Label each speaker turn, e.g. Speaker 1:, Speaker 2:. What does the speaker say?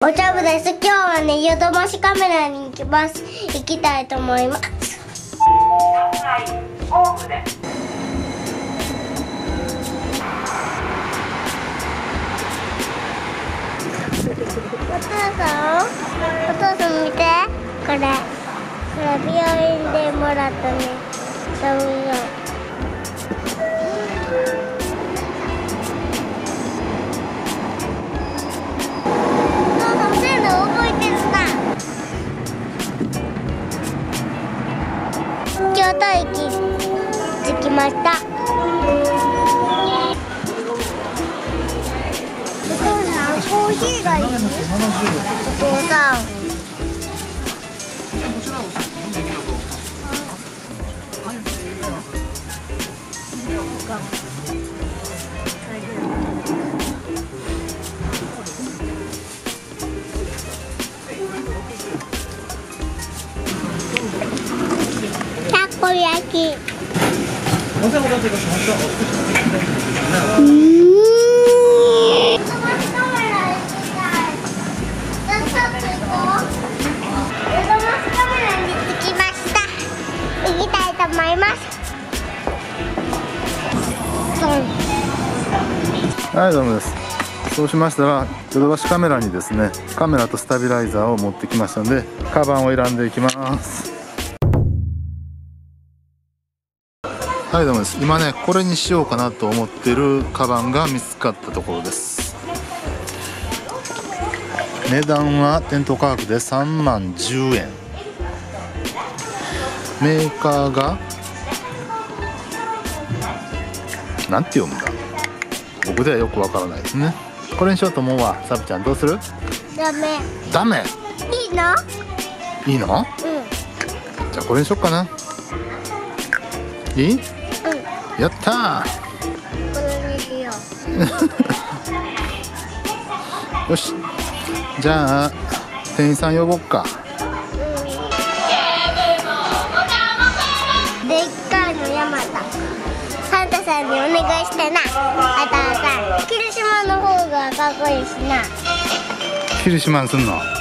Speaker 1: お茶部です。今日はね、ヨドバシカメラに行きたいと思います。お父さん見て、これ病院でもらったね、ダウン用。京都駅着きました。お父さん、コーヒーがいい？お父さん。たこ焼き。行きたいと思います。
Speaker 2: はい、どうもです。そうしましたらヨドバシカメラにですね、カメラとスタビライザーを持ってきましたので、カバンを選んでいきます。はい、どうもです。今ね、これにしようかなと思ってるカバンが見つかったところです。値段は店頭価格で3万10円。メーカーがなんて読むんだ、僕ではよくわからないですね。これにしようと思うわ。サブちゃんどうする？
Speaker 1: ダメ。
Speaker 2: ダメ？
Speaker 1: いいの？
Speaker 2: いいの？
Speaker 1: うん。
Speaker 2: じゃあこれにしよっかな。いい？やったー。
Speaker 1: これにしよ
Speaker 2: よし、じゃあ店員さん呼ぼっか。
Speaker 1: でっかいの山田サンタさんにお願いしてな。あたさん、霧島の方がかっこいいしな。
Speaker 2: 霧島にすんの？